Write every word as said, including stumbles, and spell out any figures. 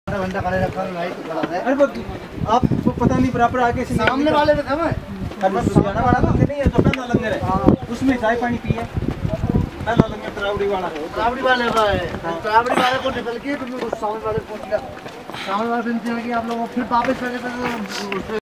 घंटा खड़े रखा लाइट खड़ा है। अरे वो आपको पता नहीं बराबर आगे से सामने वाले में था मैं जाना वाला तो नहीं है तो पहला लंगर है। उसमें चाय पानी पिए पहला लंगर तरावड़ी वाला है। तरावड़ी वाले का है। तरावड़ी वाले को निकल के तुम सामने वाले को पहुंच गया। सामने वाले बिनती है कि आप लोग फिर वापस चले